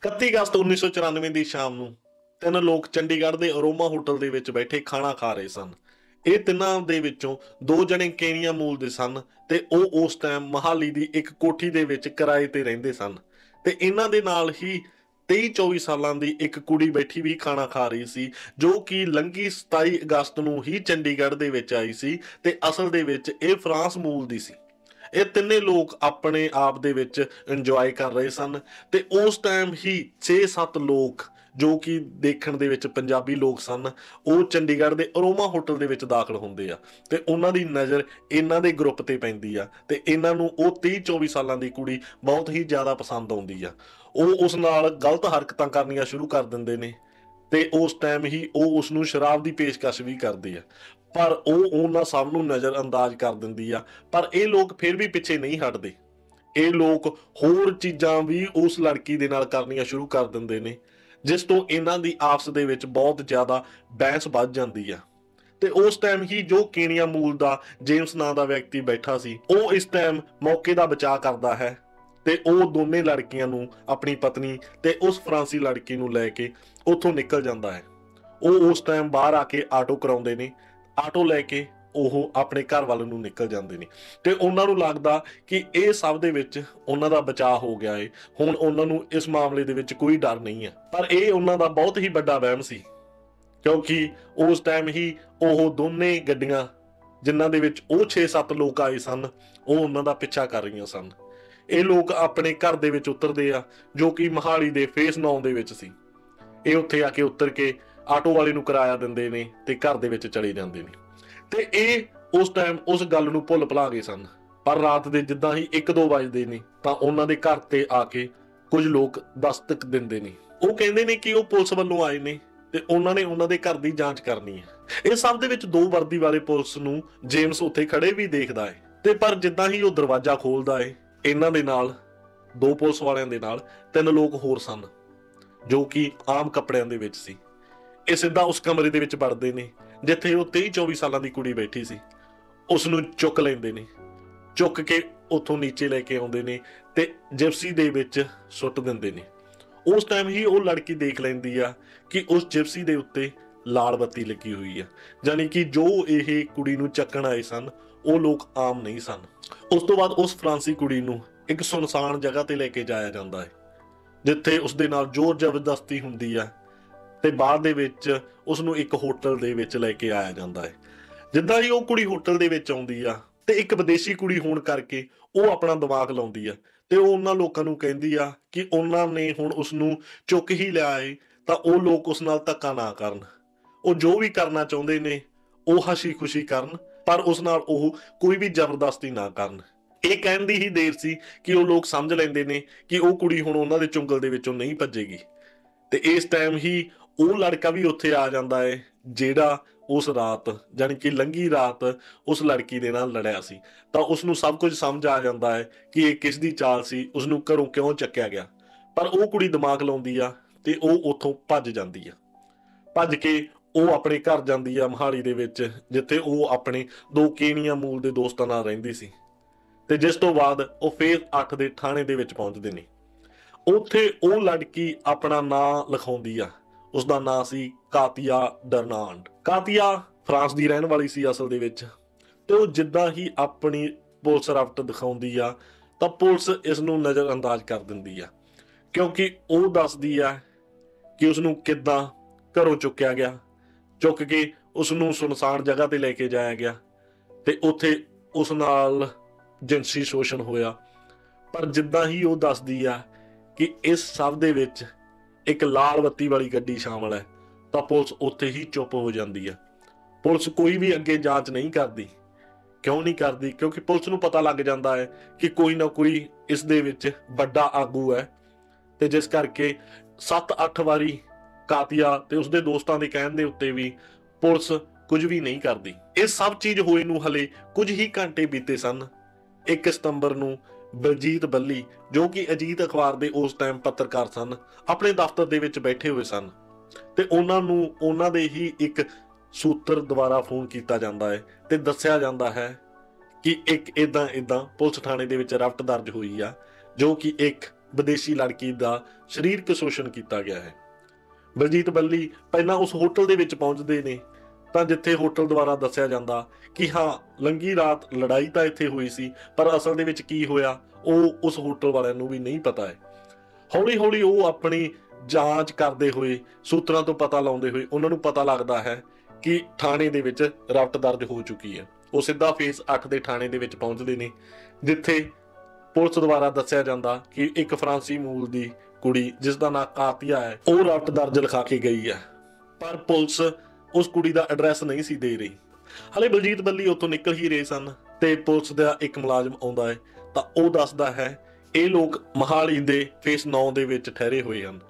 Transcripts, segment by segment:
31 ਅਗਸਤ 1994 ਦੀ ਸ਼ਾਮ ਨੂੰ ਤਿੰਨ ਲੋਕ ਚੰਡੀਗੜ੍ਹ ਦੇ ਅਰੋਮਾ ਹੋਟਲ ਦੇ ਵਿੱਚ ਬੈਠੇ ਖਾਣਾ ਖਾ ਰਹੇ ਸਨ। ਇਹ ਤਿੰਨਾਂ ਦੇ ਵਿੱਚੋਂ ਦੋ ਜਣੇ ਕੇਨੀਆ ਮੂਲ ਦੇ ਸਨ ਤੇ ਉਹ ਉਸ ਟਾਈਮ ਮਹਾਲੀ ਦੀ ਇੱਕ ਕੋਠੀ ਦੇ ਵਿੱਚ ਕਿਰਾਏ ਤੇ ਰਹਿੰਦੇ ਸਨ ਤੇ ਇਹਨਾਂ ਦੇ ਨਾਲ ਹੀ 23-24 ਸਾਲਾਂ ਦੀ ਇੱਕ ਕੁੜੀ ਬੈਠੀ ਵੀ ਖਾਣਾ ਖਾ ਰਹੀ ਸੀ, ਜੋ ਕਿ ਲੰਘੀ 27 ਅਗਸਤ ਨੂੰ ਹੀ ਚੰਡੀਗੜ੍ਹ ਦੇ ਵਿੱਚ ਆਈ ਸੀ ਤੇ ਅਸਲ ਦੇ ਵਿੱਚ ਇਹ ਫਰਾਂਸ ਮੂਲ ਦੀ ਸੀ। ਇਹ ਤਿੰਨੇ ਲੋਕ ਆਪਣੇ ਆਪ ਦੇ ਵਿੱਚ ਇੰਜੋਏ ਕਰ ਰਹੇ ਸਨ ਤੇ ਉਸ ਟਾਈਮ ਹੀ 6-7 ਲੋਕ ਜੋ ਕਿ ਦੇਖਣ ਦੇ ਵਿੱਚ ਪੰਜਾਬੀ ਲੋਕ ਸਨ, ਉਹ ਚੰਡੀਗੜ੍ਹ ਦੇ ਅਰੋਮਾ ਹੋਟਲ ਦੇ ਵਿੱਚ ਦਾਖਲ ਹੁੰਦੇ ਆ ਤੇ ਉਹਨਾਂ ਦੀ ਨਜ਼ਰ ਇਹਨਾਂ ਦੇ ਗਰੁੱਪ ਤੇ ਪੈਂਦੀ ਆ ਤੇ ਇਹਨਾਂ ਨੂੰ ਉਹ 23-24 ਸਾਲਾਂ ਦੀ ਕੁੜੀ ਬਹੁਤ ਹੀ ਜ਼ਿਆਦਾ ਪਸੰਦ ਆਉਂਦੀ ਆ। ਉਹ ਉਸ ਨਾਲ ਗਲਤ ਹਰਕਤਾਂ ਕਰਨੀਆਂ ਸ਼ੁਰੂ ਕਰ ਦਿੰਦੇ ਨੇ ਤੇ ਉਸ ਟਾਈਮ ਹੀ ਉਹ ਉਸ ਨੂੰ ਸ਼ਰਾਬ ਦੀ ਪੇਸ਼ਕਸ਼ ਵੀ ਕਰਦੇ ਆ, ਪਰ ਉਹ ਉਹਨਾਂ ਸਭ ਨੂੰ ਨਜ਼ਰ ਅੰਦਾਜ਼ ਕਰ ਦਿੰਦੀ ਆ। ਪਰ ਇਹ ਲੋਕ ਫਿਰ ਵੀ ਪਿੱਛੇ ਨਹੀਂ ਹਟਦੇ। ਇਹ ਲੋਕ ਹੋਰ ਚੀਜ਼ਾਂ ਵੀ ਉਸ ਲੜਕੀ ਦੇ ਨਾਲ ਕਰਨੀਆਂ ਸ਼ੁਰੂ ਕਰ ਦਿੰਦੇ ਨੇ, ਜਿਸ ਤੋਂ ਇਹਨਾਂ ਦੀ ਆਪਸ ਦੇ ਵਿੱਚ ਬਹੁਤ ਜ਼ਿਆਦਾ ਬਹਿਸ ਵੱਧ ਜਾਂਦੀ ਆ। ਤੇ ਉਸ ਟਾਈਮ ਹੀ ਜੋ ਕੀਨੀਆ ਮੂਲ ਦਾ ਜੇਮਸ ਨਾਂ ਦਾ ਵਿਅਕਤੀ ਬੈਠਾ ਸੀ, ਉਹ ਇਸ ਟਾਈਮ ਮੌਕੇ ਦਾ ਬਚਾਅ ਕਰਦਾ ਹੈ ਤੇ ਉਹ ਦੋਨੇ ਲੜਕੀਆਂ ਨੂੰ, ਆਪਣੀ ਪਤਨੀ ਤੇ ਉਸ ਫਰਾਂਸੀ ਲੜਕੀ ਨੂੰ ਲੈ ਕੇ ਉੱਥੋਂ ਨਿਕਲ ਜਾਂਦਾ ਹੈ। ਉਹ ਉਸ ਟਾਈਮ ਬਾਹਰ ਆ ਕੇ ਆਟੋ ਕਰਾਉਂਦੇ ਨੇ, ਆਟੋ ਲੈ ਕੇ ਉਹ ਆਪਣੇ ਘਰ ਵੱਲ ਨੂੰ ਨਿਕਲ ਜਾਂਦੇ ਨੇ ਤੇ ਉਹਨਾਂ ਨੂੰ ਲੱਗਦਾ ਕਿ ਇਹ ਸਭ ਦੇ ਵਿੱਚ ਉਹਨਾਂ ਦਾ ਬਚਾਅ ਹੋ ਗਿਆ ਏ, ਹੁਣ ਉਹਨਾਂ ਨੂੰ ਇਸ ਮਾਮਲੇ ਦੇ ਵਿੱਚ ਕੋਈ ਡਰ ਨਹੀਂ ਹੈ। ਪਰ ਇਹ ਉਹਨਾਂ ਦਾ ਬਹੁਤ ਹੀ ਵੱਡਾ ਵਹਿਮ ਸੀ, ਕਿਉਂਕਿ ਉਸ ਟਾਈਮ ਹੀ ਉਹ ਦੋਨੇ ਗੱਡੀਆਂ ਜਿਨ੍ਹਾਂ ਦੇ ਵਿੱਚ ਉਹ 6-7 ਲੋਕ ਆਏ ਸਨ, ਉਹ ਉਹਨਾਂ ਦਾ ਪਿੱਛਾ ਕਰ ਰਹੀਆਂ ਸਨ। ਇਹ ਲੋਕ ਆਪਣੇ ਘਰ ਦੇ ਵਿੱਚ ਉਤਰਦੇ ਆ, ਜੋ ਕਿ ਮਹਾਲੀ ਦੇ ਫੇਸ 9 ਦੇ ਵਿੱਚ ਸੀ। ਇਹ ਉੱਥੇ ਆ ਕੇ ਉਤਰ ਕੇ ਆਟੋ ਵਾਲੇ ਨੂੰ ਕਿਰਾਇਆ ਦਿੰਦੇ ਨੇ ਤੇ ਘਰ ਦੇ ਵਿੱਚ ਚਲੇ ਜਾਂਦੇ ਨੇ ਤੇ ਇਹ ਉਸ ਟਾਈਮ ਉਸ ਗੱਲ ਨੂੰ ਭੁੱਲ ਭੁਲਾ ਗਏ ਸਨ। ਪਰ ਰਾਤ ਦੇ ਜਿੱਦਾਂ ਹੀ 1-2 ਵਜਦੇ ਨੇ ਤਾਂ ਉਹਨਾਂ ਦੇ ਘਰ ਤੇ ਆ ਕੇ ਕੁਝ ਲੋਕ ਦਸਤਕ ਦਿੰਦੇ ਨੇ। ਉਹ ਕਹਿੰਦੇ ਨੇ ਕਿ ਉਹ ਪੁਲਿਸ ਵੱਲੋਂ ਆਏ ਨੇ ਤੇ ਉਹਨਾਂ ਨੇ ਉਹਨਾਂ ਦੇ ਘਰ ਦੀ ਜਾਂਚ ਕਰਨੀ ਹੈ। ਇਹ ਸਭ ਦੇ ਵਿੱਚ 2 ਵਰਦੀ ਵਾਲੇ ਪੁਲਿਸ ਨੂੰ ਜੇਮਸ ਉੱਥੇ ਖੜੇ ਵੀ ਦੇਖਦਾ ਹੈ ਤੇ ਪਰ ਜਿੱਦਾਂ ਹੀ ਉਹ ਦਰਵਾਜ਼ਾ ਖੋਲਦਾ ਹੈ, ਇਹਨਾਂ ਦੇ ਨਾਲ 2 ਪੁਲਿਸ ਵਾਲਿਆਂ ਦੇ ਨਾਲ 3 ਲੋਕ ਹੋਰ ਸਨ ਜੋ ਕਿ ਆਮ ਕੱਪੜਿਆਂ ਦੇ ਵਿੱਚ ਸੀ। ਇਹ ਸਿੱਧਾ ਉਸ ਕਮਰੇ ਦੇ ਵਿੱਚ ਵੜਦੇ ਨੇ ਜਿੱਥੇ ਉਹ 23-24 ਸਾਲਾਂ ਦੀ ਕੁੜੀ ਬੈਠੀ ਸੀ। ਉਸ ਨੂੰ ਚੁੱਕ ਲੈਂਦੇ ਨੇ, ਚੁੱਕ ਕੇ ਉੱਥੋਂ ਨੀਚੇ ਲੈ ਕੇ ਆਉਂਦੇ ਨੇ ਤੇ ਜਿਪਸੀ ਦੇ ਵਿੱਚ ਸੁੱਟ ਦਿੰਦੇ ਨੇ। ਉਸ ਟਾਈਮ ਹੀ ਉਹ ਲੜਕੀ ਦੇਖ ਲੈਂਦੀ ਆ ਕਿ ਉਸ ਜਿਪਸੀ ਦੇ ਉੱਤੇ ਲਾਲ ਬੱਤੀ ਲੱਗੀ ਹੋਈ ਆ, ਜਾਣੀ ਕਿ ਜੋ ਇਹ ਕੁੜੀ ਨੂੰ ਚੱਕਣ ਆਏ ਸਨ ਉਹ ਲੋਕ ਆਮ ਨਹੀਂ ਸਨ। ਉਸ ਤੋਂ ਬਾਅਦ ਉਸ ਫਰਾਂਸੀ ਕੁੜੀ ਨੂੰ ਇੱਕ ਸੁਨਸਾਨ ਜਗ੍ਹਾ ਤੇ ਲੈ ਕੇ ਜਾਇਆ ਜਾਂਦਾ ਹੈ, ਜਿੱਥੇ ਉਸ ਦੇ ਨਾਲ ਜ਼ੋਰ ਜ਼ਬਰਦਸਤੀ ਹੁੰਦੀ ਆ ਤੇ ਬਾਅਦ ਦੇ ਵਿੱਚ ਉਸ ਨੂੰ ਇੱਕ ਹੋਟਲ ਦੇ ਵਿੱਚ ਲੈ ਕੇ ਆਇਆ ਜਾਂਦਾ ਹੈ। ਜਿੱਦਾਂ ਹੀ ਉਹ ਕੁੜੀ ਹੋਟਲ ਦੇ ਵਿੱਚ ਆਉਂਦੀ ਆ ਤੇ ਇੱਕ ਵਿਦੇਸ਼ੀ ਕੁੜੀ ਹੋਣ ਕਰਕੇ ਉਹ ਆਪਣਾ ਦਿਮਾਗ ਲਾਉਂਦੀ ਆ ਤੇ ਉਹ ਉਹਨਾਂ ਲੋਕਾਂ ਨੂੰ ਕਹਿੰਦੀ ਆ ਕਿ ਉਹਨਾਂ ਨੇ ਹੁਣ ਉਸ ਨੂੰ ਚੁੱਕ ਹੀ ਲਿਆ ਏ ਤਾਂ ਉਹ ਲੋਕ ਉਸ ਨਾਲ ਧੱਕਾ ਨਾ ਕਰਨ, ਉਹ ਜੋ ਵੀ ਕਰਨਾ ਚਾਹੁੰਦੇ ਨੇ ਉਹ ਹੱਸੀ ਖੁਸ਼ੀ ਕਰਨ, ਪਰ ਉਸ ਨਾਲ ਉਹ ਕੋਈ ਵੀ ਜ਼ਬਰਦਸਤੀ ਨਾ ਕਰਨ। ਇਹ ਕਹਿਣ ਦੀ ਹੀ ਦੇਰ ਸੀ ਕਿ ਉਹ ਲੋਕ ਸਮਝ ਲੈਂਦੇ ਨੇ ਕਿ ਉਹ ਕੁੜੀ ਹੁਣ ਉਹਨਾਂ ਦੇ ਚੁੰਗਲ ਦੇ ਵਿੱਚੋਂ ਨਹੀਂ ਭੱਜੇਗੀ ਤੇ ਇਸ ਟਾਈਮ ਹੀ ਉਹ ਲੜਕਾ ਵੀ ਉੱਥੇ ਆ ਜਾਂਦਾ ਹੈ ਜਿਹੜਾ ਉਸ ਰਾਤ, ਜਾਣੀ ਕਿ ਲੰਘੀ ਰਾਤ ਉਸ ਲੜਕੀ ਦੇ ਨਾਲ ਲੜਿਆ ਸੀ। ਤਾਂ ਉਸ ਨੂੰ ਸਭ ਕੁਝ ਸਮਝ ਆ ਜਾਂਦਾ ਹੈ ਕਿ ਇਹ ਕਿਸ ਦੀ ਚਾਲ ਸੀ, ਉਸ ਨੂੰ ਘਰੋਂ ਕਿਉਂ ਚੱਕਿਆ ਗਿਆ। ਪਰ ਉਹ ਕੁੜੀ ਦਿਮਾਗ ਲਾਉਂਦੀ ਆ ਤੇ ਉਹ ਉੱਥੋਂ ਭੱਜ ਜਾਂਦੀ ਆ। ਭੱਜ ਕੇ ਉਹ ਆਪਣੇ ਘਰ ਜਾਂਦੀ ਆ ਮਹਾਲੀ ਦੇ ਵਿੱਚ, ਜਿੱਥੇ ਉਹ ਆਪਣੇ 2 ਕੇਨੀਆ ਮੂਲ ਦੇ ਦੋਸਤਾਂ ਨਾਲ ਰਹਿੰਦੀ ਸੀ ਤੇ ਜਿਸ ਤੋਂ ਬਾਅਦ ਉਹ ਫੇਸ 8 ਦੇ ਥਾਣੇ ਦੇ ਵਿੱਚ ਪਹੁੰਚਦੇ ਨੇ। ਉੱਥੇ ਉਹ ਲੜਕੀ ਆਪਣਾ ਨਾਂ ਲਿਖਾਉਂਦੀ ਆ, ਉਸਦਾ ਨਾਂ ਸੀ ਕਾਤੀਆ ਡਰਨਾਂਡ। ਕਾਤੀਆ ਫਰਾਂਸ ਦੀ ਰਹਿਣ ਵਾਲੀ ਸੀ ਅਸਲ ਦੇ ਵਿੱਚ ਤੇ ਉਹ ਜਿੱਦਾਂ ਹੀ ਆਪਣੀ ਪੁਲਿਸ ਰਫਤ ਦਿਖਾਉਂਦੀ ਆ ਤਾਂ ਪੁਲਿਸ ਇਸ ਨੂੰ ਨਜ਼ਰ ਅੰਦਾਜ਼ ਕਰ ਦਿੰਦੀ ਆ, ਕਿਉਂਕਿ ਉਹ ਦੱਸਦੀ ਆ ਕਿ ਉਸ ਨੂੰ ਕਿੱਦਾਂ ਘਰੋਂ ਚੁੱਕਿਆ ਗਿਆ, ਚੁੱਕ ਕੇ ਉਸ ਨੂੰ ਸੁਨਸਾਨ ਜਗ੍ਹਾ ਤੇ ਲੈ ਕੇ ਜਾਇਆ ਗਿਆ ਤੇ ਉੱਥੇ ਉਸ ਨਾਲ ਜਿਨਸੀ ਸ਼ੋਸ਼ਣ ਹੋਇਆ। ਪਰ ਜਿੱਦਾਂ ਹੀ ਉਹ ਦੱਸਦੀ ਆ ਕਿ ਇਸ ਸਭ ਦੇ ਵਿੱਚ ਇੱਕ ਲਾਲ ਬੱਤੀ ਵਾਲੀ ਗੱਡੀ ਸ਼ਾਮਲ ਹੈ ਤਾਂ ਪੁਲਿਸ ਉੱਥੇ ਹੀ ਚੁੱਪ ਹੋ ਜਾਂਦੀ ਹੈ। ਪੁਲਿਸ ਕੋਈ ਵੀ ਅੱਗੇ ਜਾਂਚ ਨਹੀਂ ਕਰਦੀ। ਕਿਉਂ ਨਹੀਂ ਕਰਦੀ? ਕਿਉਂਕਿ ਪੁਲਿਸ ਨੂੰ ਪਤਾ ਲੱਗ ਜਾਂਦਾ ਹੈ ਕਿ ਕੋਈ ਨਾ ਕੋਈ ਇਸ ਦੇ ਵਿੱਚ ਵੱਡਾ ਆਗੂ ਹੈ ਤੇ ਜਿਸ ਕਰਕੇ 7-8 ਵਾਰੀ ਕਾਤੀਆ ਤੇ ਉਸਦੇ ਦੋਸਤਾਂ ਦੇ ਕਹਿਣ ਦੇ ਉੱਤੇ ਵੀ ਪੁਲਿਸ ਕੁਝ ਵੀ ਨਹੀਂ ਕਰਦੀ। ਇਹ ਸਭ ਚੀਜ਼ ਹੋਏ ਨੂੰ ਹਲੇ ਕੁਝ ਹੀ ਘੰਟੇ ਬੀਤੇ ਸਨ। 1 ਸਤੰਬਰ ਨੂੰ ਬਲਜੀਤ ਬੱਲੀ, ਜੋ ਕਿ ਅਜੀਤ ਅਖਬਾਰ ਦੇ ਉਸ ਟਾਈਮ ਪੱਤਰਕਾਰ ਸਨ, ਆਪਣੇ ਦਫ਼ਤਰ ਦੇ ਵਿੱਚ ਬੈਠੇ ਹੋਏ ਸਨ ਤੇ ਉਹਨਾਂ ਨੂੰ ਉਹਨਾਂ ਦੇ ਹੀ ਇੱਕ ਸੂਤਰ ਦੁਆਰਾ ਫੋਨ ਕੀਤਾ ਜਾਂਦਾ ਹੈ ਤੇ ਦੱਸਿਆ ਜਾਂਦਾ ਹੈ ਕਿ ਇੱਕ ਇਦਾਂ ਪੁਲਿਸ ਥਾਣੇ ਦੇ ਵਿੱਚ ਰਫਟ ਦਰਜ ਹੋਈ ਆ, ਜੋ ਕਿ ਇੱਕ ਵਿਦੇਸ਼ੀ ਲੜਕੀ ਦਾ ਸਰੀਰਕ ਸ਼ੋਸ਼ਣ ਕੀਤਾ ਗਿਆ ਹੈ। ਬਲਜੀਤ ਬੱਲੀ ਪਹਿਲਾਂ ਉਸ ਹੋਟਲ ਦੇ ਵਿੱਚ ਪਹੁੰਚਦੇ ਨੇ ਤਾਂ ਜਿੱਥੇ ਹੋਟਲ ਦੁਆਰਾ ਦੱਸਿਆ ਜਾਂਦਾ ਕਿ ਹਾਂ ਲੰਘੀ ਰਾਤ ਲੜਾਈ ਤਾਂ ਇੱਥੇ ਹੋਈ ਸੀ, ਪਰ ਅਸਲ ਦੇ ਵਿੱਚ ਕੀ ਹੋਇਆ ਉਹ ਉਸ ਹੋਟਲ ਵਾਲਿਆਂ ਨੂੰ ਵੀ ਨਹੀਂ ਪਤਾ ਹੈ। ਹੌਲੀ ਹੌਲੀ ਉਹ ਆਪਣੀ ਜਾਂਚ ਕਰਦੇ ਹੋਏ, ਸੂਤਰਾਂ ਤੋਂ ਪਤਾ ਲਾਉਂਦੇ ਹੋਏ ਉਹਨਾਂ ਨੂੰ ਪਤਾ ਲੱਗਦਾ ਹੈ ਕਿ ਥਾਣੇ ਦੇ ਵਿੱਚ ਰਫਤ ਦਰਜ ਹੋ ਚੁੱਕੀ ਹੈ। ਉਹ ਸਿੱਧਾ ਫੇਸ 8 ਦੇ ਥਾਣੇ ਦੇ ਵਿੱਚ ਪਹੁੰਚਦੇ ਨੇ, ਜਿੱਥੇ ਪੁਲਿਸ ਦੁਆਰਾ ਦੱਸਿਆ ਜਾਂਦਾ ਕਿ ਇੱਕ ਫਰਾਂਸੀ ਮੂਲ ਦੀ ਕੁੜੀ ਜਿਸ ਦਾ ਨਾਂ ਕਾਤੀਆ ਹੈ ਉਹ ਰਫਤ ਦਰਜ ਲਿਖਾ ਕੇ ਗਈ ਹੈ, ਪਰ ਪੁਲਿਸ ਉਸ ਕੁੜੀ ਦਾ ਐਡਰੈਸ ਨਹੀਂ ਸੀ ਦੇ ਰਹੀ। ਹਲੇ ਬਲਜੀਤ ਬੱਲੀ ਉੱਥੋਂ ਨਿਕਲ ਹੀ ਰਹੇ ਸਨ ਤੇ ਪੁਲਿਸ ਦਾ ਇੱਕ ਮੁਲਾਜ਼ਮ ਆਉਂਦਾ ਹੈ ਤਾਂ ਉਹ ਦੱਸਦਾ ਹੈ ਇਹ ਲੋਕ ਮੋਹਾਲੀ ਦੇ ਫੇਸ 9 ਦੇ ਵਿੱਚ ਠਹਿਰੇ ਹੋਏ ਹਨ,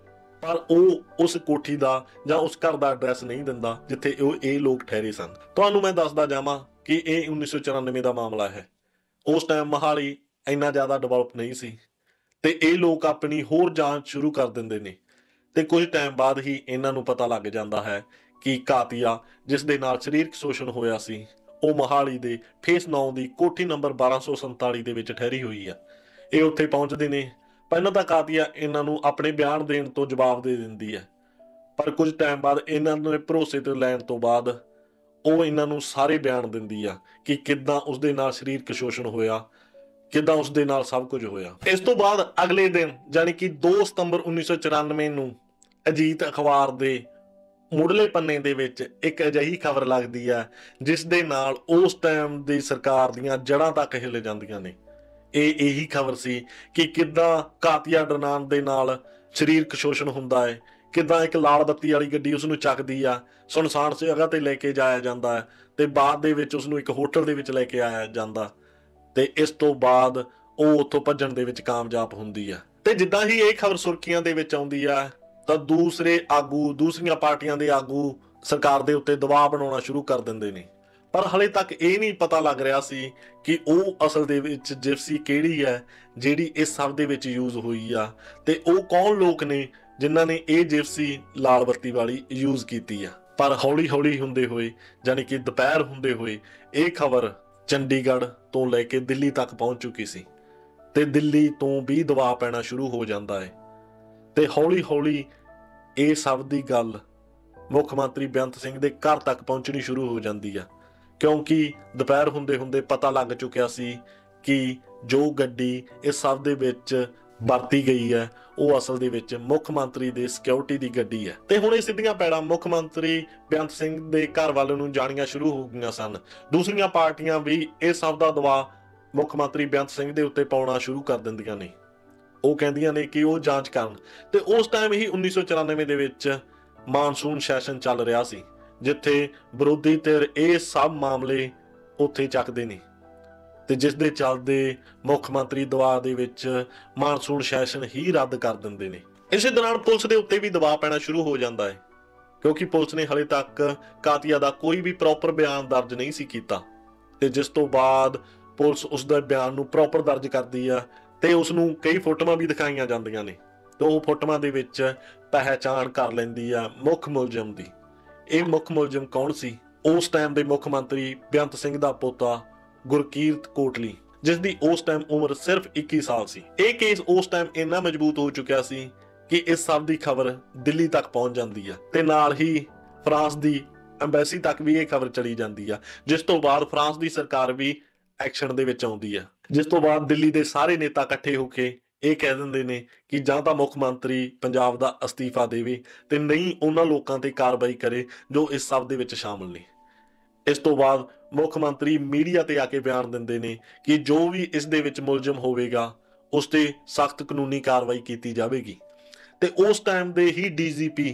ਪਰ ਉਹ ਉਸ ਕੋਠੀ ਦਾ ਜਾਂ ਉਸ ਘਰ ਦਾ ਐਡਰੈਸ ਨਹੀਂ ਦਿੰਦਾ ਜਿੱਥੇ ਇਹ ਲੋਕ ਠਹਿਰੇ ਸਨ। ਤੁਹਾਨੂੰ ਮੈਂ ਦੱਸਦਾ ਜਾਵਾਂ ਕਿ ਇਹ 1994 ਦਾ ਮਾਮਲਾ ਹੈ। ਉਸ ਟਾਈਮ ਮੋਹਾਲੀ ਇੰਨਾ ਜ਼ਿਆਦਾ ਡਿਵੈਲਪ ਨਹੀਂ ਸੀ ਤੇ ਇਹ ਲੋਕ ਆਪਣੀ ਹੋਰ ਜਾਂਚ ਸ਼ੁਰੂ ਕਰ ਦਿੰਦੇ ਨੇ ਤੇ ਕੁਝ ਟਾਈਮ ਬਾਅਦ ਹੀ ਇਹਨਾਂ ਨੂੰ ਪਤਾ ਲੱਗ ਜਾਂਦਾ ਹੈ ਕਿ ਕਾਤੀਆ ਜਿਸ ਦੇ ਨਾਲ ਸਰੀਰਕ ਸ਼ੋਸ਼ਣ ਹੋਇਆ ਸੀ ਉਹ ਮੋਹਾਲੀ ਦੇ ਫੇਸ 9 ਦੀ ਕੋਠੀ ਨੰਬਰ 1247 ਦੇ ਵਿੱਚ ਠਹਿਰੀ ਹੋਈ ਆ। ਇਹ ਉੱਥੇ ਪਹੁੰਚਦੇ ਨੇ। ਪਹਿਲਾਂ ਤਾਂ ਕਾਤੀਆ ਇਹਨਾਂ ਨੂੰ ਆਪਣੇ ਬਿਆਨ ਦੇਣ ਤੋਂ ਜਵਾਬ ਦੇ ਦਿੰਦੀ ਹੈ, ਪਰ ਕੁਝ ਟਾਈਮ ਬਾਅਦ ਇਹਨਾਂ ਦੇ ਭਰੋਸੇ ਤੇ ਲੈਣ ਤੋਂ ਬਾਅਦ ਉਹ ਇਹਨਾਂ ਨੂੰ ਸਾਰੇ ਬਿਆਨ ਦਿੰਦੀ ਆ ਕਿ ਕਿੱਦਾਂ ਉਸਦੇ ਨਾਲ ਸਰੀਰਕ ਸ਼ੋਸ਼ਣ ਹੋਇਆ, ਕਿੱਦਾਂ ਉਸਦੇ ਨਾਲ ਸਭ ਕੁਝ ਹੋਇਆ। ਇਸ ਤੋਂ ਬਾਅਦ ਅਗਲੇ ਦਿਨ ਯਾਨੀ ਕਿ 2 ਸਤੰਬਰ 1994 ਨੂੰ ਅਜੀਤ ਅਖਬਾਰ ਦੇ ਮੁੱਢਲੇ ਪੰਨੇ ਦੇ ਵਿੱਚ ਇੱਕ ਅਜਿਹੀ ਖਬਰ ਲੱਗਦੀ ਹੈ ਜਿਸ ਦੇ ਨਾਲ ਉਸ ਟਾਈਮ ਦੀ ਸਰਕਾਰ ਦੀਆਂ ਜੜ੍ਹਾਂ ਤੱਕ ਹਿੱਲ ਜਾਂਦੀਆਂ ਨੇ। ਇਹੀ ਖਬਰ ਸੀ ਕਿ ਕਿੱਦਾਂ ਕਾਤੀਆ ਡਰਨਾਨ ਦੇ ਨਾਲ ਸਰੀਰਕ ਸ਼ੋਸ਼ਣ ਹੁੰਦਾ ਹੈ, ਕਿੱਦਾਂ ਇੱਕ ਲਾਲ ਬੱਤੀ ਵਾਲੀ ਗੱਡੀ ਉਸਨੂੰ ਚੱਕਦੀ ਆ, ਸੁਨਸਾਨ ਜਗ੍ਹਾ ਤੇ ਲੈ ਕੇ ਜਾਇਆ ਜਾਂਦਾ ਹੈ ਤੇ ਬਾਅਦ ਦੇ ਵਿੱਚ ਉਸਨੂੰ ਇੱਕ ਹੋਟਲ ਦੇ ਵਿੱਚ ਲੈ ਕੇ ਆਇਆ ਜਾਂਦਾ ਤੇ ਇਸ ਤੋਂ ਬਾਅਦ ਉਹ ਉੱਥੋਂ ਭੱਜਣ ਦੇ ਵਿੱਚ ਕਾਮਯਾਬ ਹੁੰਦੀ ਆ। ਤੇ ਜਿੱਦਾਂ ਹੀ ਇਹ ਖਬਰ ਸੁਰਖੀਆਂ ਦੇ ਵਿੱਚ ਆਉਂਦੀ ਆ ਤਾਂ ਦੂਸਰੀਆਂ ਪਾਰਟੀਆਂ ਦੇ ਆਗੂ ਸਰਕਾਰ ਦੇ ਉੱਤੇ ਦਬਾਅ ਬਣਾਉਣਾ ਸ਼ੁਰੂ ਕਰ ਦਿੰਦੇ ਨੇ, ਪਰ ਹਲੇ ਤੱਕ ਇਹ ਨਹੀਂ ਪਤਾ ਲੱਗ ਰਿਹਾ ਸੀ ਕਿ ਉਹ ਅਸਲ ਦੇ ਵਿੱਚ ਜਿਪਸੀ ਕਿਹੜੀ ਹੈ ਜਿਹੜੀ ਇਸ ਸਭ ਦੇ ਵਿੱਚ ਯੂਜ਼ ਹੋਈ ਆ ਤੇ ਉਹ ਕੌਣ ਲੋਕ ਨੇ ਜਿਨ੍ਹਾਂ ਨੇ ਇਹ ਜਿਪਸੀ ਲਾਲ ਬੱਤੀ ਵਾਲੀ ਯੂਜ਼ ਕੀਤੀ ਆ। ਪਰ ਹੌਲੀ ਹੌਲੀ ਹੁੰਦੇ ਹੋਏ ਯਾਨੀ ਕਿ ਦੁਪਹਿਰ ਹੁੰਦੇ ਹੋਏ ਇਹ ਖਬਰ ਚੰਡੀਗੜ੍ਹ ਤੋਂ ਲੈ ਕੇ ਦਿੱਲੀ ਤੱਕ ਪਹੁੰਚ ਚੁੱਕੀ ਸੀ ਤੇ ਦਿੱਲੀ ਤੋਂ ਵੀ ਦਬਾਅ ਪੈਣਾ ਸ਼ੁਰੂ ਹੋ ਜਾਂਦਾ ਹੈ ਤੇ ਹੌਲੀ ਹੌਲੀ ਇਹ ਸਭ ਦੀ ਗੱਲ ਮੁੱਖ ਮੰਤਰੀ ਬੇਅੰਤ ਸਿੰਘ ਦੇ ਘਰ ਤੱਕ ਪਹੁੰਚਣੀ ਸ਼ੁਰੂ ਹੋ ਜਾਂਦੀ ਆ, ਕਿਉਂਕਿ ਦੁਪਹਿਰ ਹੁੰਦੇ ਹੁੰਦੇ ਪਤਾ ਲੱਗ ਚੁੱਕਿਆ ਸੀ ਕਿ ਜੋ ਗੱਡੀ ਇਸ ਸਭ ਦੇ ਵਿੱਚ ਵਰਤੀ ਗਈ ਹੈ ਉਹ ਅਸਲ ਦੇ ਵਿੱਚ ਮੁੱਖ ਮੰਤਰੀ ਦੇ ਸਿਕਿਉਰਿਟੀ ਦੀ ਗੱਡੀ ਹੈ। ਤੇ ਹੁਣ ਇਹ ਸਿੱਧੀਆਂ ਪੈੜਾਂ ਮੁੱਖ ਮੰਤਰੀ ਬੇਅੰਤ ਸਿੰਘ ਦੇ ਘਰ ਵੱਲ ਨੂੰ ਜਾਣੀਆਂ ਸ਼ੁਰੂ ਹੋ ਗਈਆਂ ਸਨ। ਦੂਸਰੀਆਂ ਪਾਰਟੀਆਂ ਵੀ ਇਹ ਸਭ ਦਾ ਦਬਾਅ ਮੁੱਖ ਮੰਤਰੀ ਬੇਅੰਤ ਸਿੰਘ ਦੇ ਉੱਤੇ ਪਾਉਣਾ ਸ਼ੁਰੂ ਕਰ ਦਿੰਦੀਆਂ ਨੇ। ਉਹ ਕਹਿੰਦੀਆਂ ਨੇ ਕਿ ਉਹ ਜਾਂਚ ਕਰਨ ਤੇ ਉਸ ਟਾਈਮ ਹੀ 1994 ਦੇ ਵਿੱਚ ਮਾਨਸੂਨ ਸੈਸ਼ਨ ਚੱਲ ਰਿਹਾ ਸੀ ਜਿੱਥੇ ਵਿਰੋਧੀ ਧਿਰ ਇਹ ਸਭ ਮਾਮਲੇ ਉੱਥੇ ਚੱਕਦੇ ਨੇ ਤੇ ਜਿਸ ਦੇ ਚੱਲਦੇ ਮੁੱਖ ਮੰਤਰੀ ਦਬਾਅ ਦੇ ਵਿੱਚ ਮਾਨਸੂਨ ਸੈਸ਼ਨ ਹੀ ਰੱਦ ਕਰ ਦਿੰਦੇ ਨੇ। ਇਸੇ ਦੌਰਾਨ ਪੁਲਿਸ ਦੇ ਉੱਤੇ ਵੀ ਦਬਾਅ ਪੈਣਾ ਸ਼ੁਰੂ ਹੋ ਜਾਂਦਾ ਹੈ ਕਿਉਂਕਿ ਪੁਲਿਸ ਨੇ ਹਲੇ ਤੱਕ ਕਾਤੀਆ ਦਾ ਕੋਈ ਵੀ ਪ੍ਰੋਪਰ ਬਿਆਨ ਦਰਜ ਨਹੀਂ ਸੀ ਕੀਤਾ ਤੇ ਜਿਸ ਤੋਂ ਬਾਅਦ ਪੁਲਿਸ ਉਸ ਦੇ ਬਿਆਨ ਨੂੰ ਪ੍ਰੋਪਰ ਦਰਜ ਕਰਦੀ ਆ ਤੇ ਉਸ ਨੂੰ ਕਈ ਫੋਟੋਆਂ ਵੀ ਦਿਖਾਈਆਂ ਜਾਂਦੀਆਂ ਨੇ ਤੇ ਉਹ ਫੋਟੋਆਂ ਦੇ ਵਿੱਚ ਪਹਿਚਾਣ ਕਰ ਲੈਂਦੀ ਆ ਮੁੱਖ ਮੁਲਜ਼ਮ ਦੀ। ਇਹ ਮੁੱਖ ਮੁਲਜ਼ਮ ਕੌਣ ਸੀ? ਉਸ ਟਾਈਮ ਦੇ ਮੁੱਖ ਮੰਤਰੀ ਬੇਅੰਤ ਸਿੰਘ ਦਾ ਪੋਤਾ ਗੁਰਕੀਰਤ ਕੋਟਲੀ, ਜਿਸ ਦੀ ਉਸ ਟਾਈਮ ਉਮਰ ਸਿਰਫ 21 ਸਾਲ ਸੀ। ਇਹ ਕੇਸ ਉਸ ਟਾਈਮ ਇੰਨਾ ਮਜ਼ਬੂਤ ਹੋ ਚੁੱਕਿਆ ਸੀ ਕਿ ਇਸ ਸਭ ਦੀ ਖਬਰ ਦਿੱਲੀ ਤੱਕ ਪਹੁੰਚ ਜਾਂਦੀ ਆ ਤੇ ਨਾਲ ਹੀ ਫਰਾਂਸ ਦੀ ਐਮਬੈਸੀ ਤੱਕ ਵੀ ਇਹ ਖਬਰ ਚਲੀ ਜਾਂਦੀ ਆ, ਜਿਸ ਤੋਂ ਬਾਅਦ ਫਰਾਂਸ ਦੀ ਸਰਕਾਰ ਵੀ ਐਕਸ਼ਨ ਦੇ ਵਿੱਚ ਆਉਂਦੀ ਆ। ਜਿਸ ਤੋਂ ਬਾਅਦ ਦਿੱਲੀ ਦੇ ਸਾਰੇ ਨੇਤਾ ਇਕੱਠੇ ਹੋ ਕੇ ਇਹ ਕਹਿ ਦਿੰਦੇ ਨੇ ਕਿ ਜਾਂ ਤਾਂ ਮੁੱਖ ਮੰਤਰੀ ਪੰਜਾਬ ਦਾ ਅਸਤੀਫਾ ਦੇਵੇ ਤੇ ਨਹੀਂ ਉਹਨਾਂ ਲੋਕਾਂ ਤੇ ਕਾਰਵਾਈ ਕਰੇ ਜੋ ਇਸ ਸਭ ਦੇ ਵਿੱਚ ਸ਼ਾਮਲ ਨੇ। ਇਸ ਤੋਂ ਬਾਅਦ ਮੁੱਖ ਮੰਤਰੀ ਮੀਡੀਆ ਤੇ ਆ ਕੇ ਬਿਆਨ ਦਿੰਦੇ ਨੇ ਕਿ ਜੋ ਵੀ ਇਸ ਦੇ ਵਿੱਚ ਮੁਲਜ਼ਮ ਹੋਵੇਗਾ ਉਸ ਤੇ ਸਖਤ ਕਾਨੂੰਨੀ ਕਾਰਵਾਈ ਕੀਤੀ ਜਾਵੇਗੀ ਤੇ ਉਸ ਟਾਈਮ ਦੇ ਹੀ ਡੀਜੀਪੀ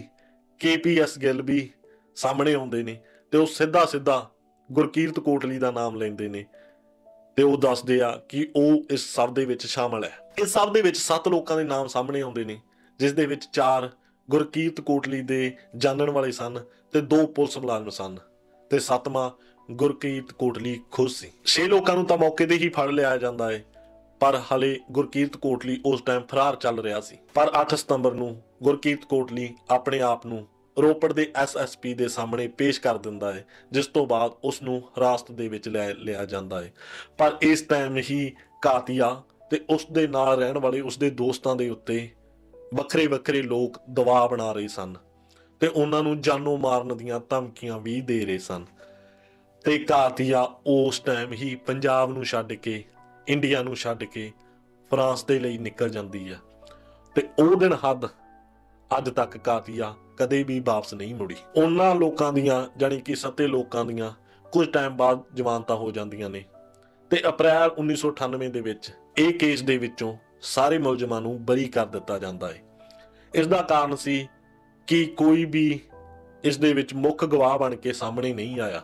KPS ਗਿੱਲ ਵੀ ਸਾਹਮਣੇ ਆਉਂਦੇ ਨੇ ਤੇ ਉਹ ਸਿੱਧਾ ਗੁਰਕੀਰਤ ਕੋਟਲੀ ਦਾ ਨਾਮ ਲੈਂਦੇ ਨੇ ਤੇ ਉਹ ਦੱਸਦੇ ਆ ਕਿ ਉਹ ਇਸ ਸਭ ਦੇ ਵਿੱਚ ਸ਼ਾਮਲ ਹੈ। ਇਸ ਸਭ ਦੇ ਵਿੱਚ 7 ਲੋਕਾਂ ਦੇ ਨਾਮ ਸਾਹਮਣੇ ਆਉਂਦੇ ਨੇ, ਜਿਸ ਦੇ ਵਿੱਚ 4 ਗੁਰਕੀਰਤ ਕੋਟਲੀ ਦੇ ਜਾਣਨ ਵਾਲੇ ਸਨ ਤੇ 2 ਪੁਲਿਸ ਮੁਲਾਜ਼ਮ ਸਨ ਤੇ 7ਵਾਂ ਗੁਰਕੀਰਤ ਕੋਟਲੀ ਖੁਦ ਸੀ। 6 ਲੋਕਾਂ ਨੂੰ ਤਾਂ ਮੌਕੇ ਤੇ ਹੀ ਫੜ ਲਿਆ ਜਾਂਦਾ ਹੈ, ਪਰ ਹਲੇ ਗੁਰਕੀਰਤ ਕੋਟਲੀ ਉਸ ਟਾਈਮ ਫਰਾਰ ਚੱਲ ਰਿਹਾ ਸੀ। ਪਰ 8 ਸਤੰਬਰ ਨੂੰ ਗੁਰਕੀਰਤ ਕੋਟਲੀ ਆਪਣੇ ਆਪ ਨੂੰ ਰੋਪੜ ਦੇ SSP ਦੇ ਸਾਹਮਣੇ ਪੇਸ਼ ਕਰ ਦਿੰਦਾ ਹੈ, ਜਿਸ ਤੋਂ ਬਾਅਦ ਉਸ ਨੂੰ ਹਿਰਾਸਤ ਦੇ ਵਿੱਚ ਲੈ ਲਿਆ ਜਾਂਦਾ ਹੈ। ਪਰ ਇਸ ਟਾਈਮ ਹੀ ਕਾਤੀਆ ਤੇ ਉਸ ਦੇ ਨਾਲ ਰਹਿਣ ਵਾਲੇ ਉਸਦੇ ਦੋਸਤਾਂ ਦੇ ਉੱਤੇ ਵੱਖਰੇ ਵੱਖਰੇ ਲੋਕ ਦਬਾਅ ਬਣਾ ਰਹੇ ਸਨ ਤੇ ਉਹਨਾਂ ਨੂੰ ਜਾਨੋਂ ਮਾਰਨ ਦੀਆਂ ਧਮਕੀਆਂ ਵੀ ਦੇ ਰਹੇ ਸਨ। ਤੇ ਕਾਤੀਆ ਉਸ ਟਾਈਮ ਹੀ ਪੰਜਾਬ ਨੂੰ ਛੱਡ ਕੇ, ਇੰਡੀਆ ਨੂੰ ਛੱਡ ਕੇ ਫਰਾਂਸ ਦੇ ਲਈ ਨਿਕਲ ਜਾਂਦੀ ਹੈ ਤੇ ਉਹ ਦਿਨ ਹੱਦ ਅੱਜ ਤੱਕ ਕਾਤੀਆ ਕਦੇ ਵੀ ਵਾਪਸ ਨਹੀਂ ਮੁੜੀ। ਉਹਨਾਂ ਲੋਕਾਂ ਦੀਆਂ ਜਾਣੀ ਕਿ 7 ਲੋਕਾਂ ਦੀਆਂ ਕੁਝ ਟਾਈਮ ਬਾਅਦ ਜ਼ਮਾਨਤਾਂ ਹੋ ਜਾਂਦੀਆਂ ਨੇ ਤੇ ਅਪ੍ਰੈਲ 1998 ਦੇ ਵਿੱਚ ਇਹ ਕੇਸ ਦੇ ਵਿੱਚੋਂ ਸਾਰੇ ਮੁਲਜ਼ਮਾਂ ਨੂੰ ਬਰੀ ਕਰ ਦਿੱਤਾ ਜਾਂਦਾ ਹੈ। ਇਸ ਦਾ ਕਾਰਨ ਸੀ ਕਿ ਕੋਈ ਵੀ ਇਸ ਦੇ ਵਿੱਚ ਮੁੱਖ ਗਵਾਹ ਬਣ ਕੇ ਸਾਹਮਣੇ ਨਹੀਂ ਆਇਆ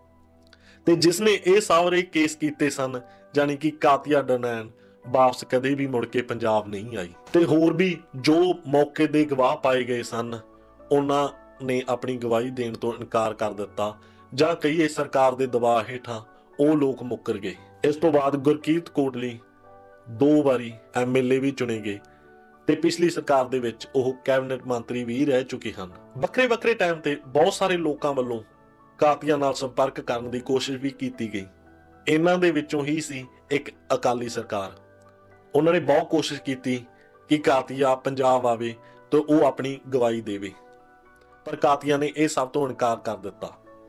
ਤੇ ਜਿਸ ਨੇ ਇਹ ਸਾਰੇ ਕੇਸ ਕੀਤੇ ਸਨ ਜਾਣੀ ਕਿ ਕਾਤੀਆ ਡਰਨੈਨ ਵਾਪਸ ਕਦੇ ਵੀ ਮੁੜ ਕੇ ਪੰਜਾਬ ਨਹੀਂ ਆਈ। ਤੇ ਹੋਰ ਵੀ ਜੋ ਮੌਕੇ ਦੇ ਗਵਾਹ ਪਾਏ ਗਏ ਸਨ ਉਹਨਾਂ ਨੇ ਆਪਣੀ ਗਵਾਹੀ ਦੇਣ ਤੋਂ ਇਨਕਾਰ ਕਰ ਦਿੱਤਾ ਜਾਂ ਕਹੀਏ ਸਰਕਾਰ ਦੇ ਦਬਾਅ ਹੇਠਾਂ ਉਹ ਲੋਕ ਮੁੱਕਰ ਗਏ। ਇਸ ਤੋਂ ਬਾਅਦ ਗੁਰਕੀਰਤ ਕੋਟਲੀ 2 ਵਾਰੀ MLA ਵੀ ਚੁਣੇ ਗਏ ਤੇ ਪਿਛਲੀ ਸਰਕਾਰ ਦੇ ਵਿੱਚ ਉਹ ਕੈਬਨਿਟ ਮੰਤਰੀ ਵੀ ਰਹਿ ਚੁੱਕੇ ਹਨ। ਵੱਖਰੇ ਵੱਖਰੇ ਟਾਈਮ ਤੇ ਬਹੁਤ ਸਾਰੇ ਲੋਕਾਂ ਵੱਲੋਂ ਕਾਤੀਆ ਨਾਲ ਸੰਪਰਕ ਕਰਨ ਦੀ ਕੋਸ਼ਿਸ਼ ਵੀ ਕੀਤੀ ਗਈ। ਇਹਨਾਂ ਦੇ ਵਿੱਚੋਂ ਹੀ ਸੀ ਇੱਕ ਅਕਾਲੀ ਸਰਕਾਰ। ਉਹਨਾਂ ਨੇ ਬਹੁਤ ਕੋਸ਼ਿਸ਼ ਕੀਤੀ ਕਿ ਕਾਤੀਆ ਪੰਜਾਬ ਆਵੇ ਤੇ ਉਹ ਆਪਣੀ ਗਵਾਹੀ ਦੇਵੇ, ਪਰ ਕਾਤੀਆ ਨੇ ਇਹ ਸਭ ਤੋਂ ਇਨਕਾਰ ਕਰ ਦਿੱਤਾ।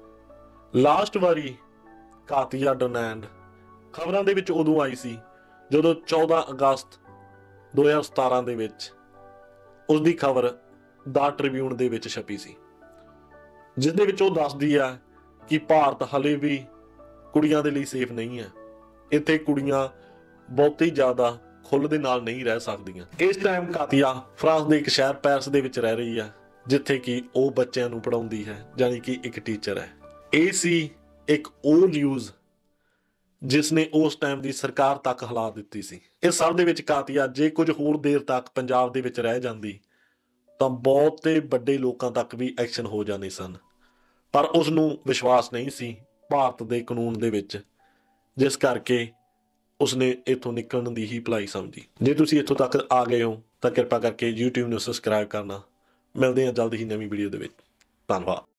ਲਾਸਟ ਵਾਰੀ ਕਾਤੀਆ ਡਰਨੈਨ ਖਬਰਾਂ ਦੇ ਵਿੱਚ ਉਦੋਂ ਆਈ ਸੀ ਜਦੋਂ 14 ਅਗਸਤ 2017 ਦੇ ਵਿੱਚ ਉਸ ਦੀ ਖਬਰ ਦਾ ਟ੍ਰਿਬਿਊਨ ਦੇ ਵਿੱਚ ਛਪੀ ਸੀ, ਜਿਸ ਦੇ ਵਿੱਚ ਉਹ ਦੱਸਦੀ ਹੈ ਕਿ ਭਾਰਤ ਹਲੇ ਵੀ ਕੁੜੀਆਂ ਦੇ ਲਈ ਸੇਫ ਨਹੀਂ ਹੈ। ਇੱਥੇ ਕੁੜੀਆਂ ਬਹੁਤੀ ਜ਼ਿਆਦਾ ਖੁੱਲ੍ਹ ਦੇ ਨਾਲ ਨਹੀਂ ਰਹਿ ਸਕਦੀਆਂ। ਇਸ ਟਾਈਮ ਕਾਤੀਆ ਫਰਾਂਸ ਦੇ ਇੱਕ ਸ਼ਹਿਰ ਪੈਰਿਸ ਦੇ ਵਿੱਚ ਰਹਿ ਰਹੀ ਹੈ ਜਿੱਥੇ ਕਿ ਉਹ ਬੱਚਿਆਂ ਨੂੰ ਪੜ੍ਹਾਉਂਦੀ ਹੈ, ਜਾਣੀ ਕਿ ਇੱਕ ਟੀਚਰ ਹੈ। ਇਹ ਸੀ ਇੱਕ ਉਹ ਨਿਊਜ਼ ਜਿਸ ਨੇ ਉਸ ਟਾਈਮ ਦੀ ਸਰਕਾਰ ਤੱਕ ਹਿਲਾ ਦਿੱਤੀ ਸੀ। ਇਸ ਸਭ ਦੇ ਵਿੱਚ ਕਾਤੀਆ ਜੇ ਕੁਝ ਹੋਰ ਦੇਰ ਤੱਕ ਪੰਜਾਬ ਦੇ ਵਿੱਚ ਰਹਿ ਜਾਂਦੀ ਤਾਂ ਬਹੁਤੇ ਵੱਡੇ ਲੋਕਾਂ ਤੱਕ ਵੀ ਐਕਸ਼ਨ ਹੋ ਜਾਣੇ ਸਨ, ਪਰ ਉਸ ਨੂੰ ਵਿਸ਼ਵਾਸ ਨਹੀਂ ਸੀ ਭਾਰਤ ਦੇ ਕਾਨੂੰਨ ਦੇ ਵਿੱਚ, ਜਿਸ ਕਰਕੇ ਉਸਨੇ ਇੱਥੋਂ ਨਿਕਲਣ ਦੀ ਹੀ ਭਲਾਈ ਸਮਝੀ। ਜੇ ਤੁਸੀਂ ਇੱਥੋਂ ਤੱਕ ਆ ਗਏ ਹੋ ਤਾਂ ਕਿਰਪਾ ਕਰਕੇ YouTube ਨੂੰ ਸਬਸਕ੍ਰਾਈਬ ਕਰਨਾ। ਮਿਲਦੇ ਹਾਂ ਜਲਦ ਹੀ ਨਵੀਂ ਵੀਡੀਓ ਦੇ ਵਿੱਚ। ਧੰਨਵਾਦ।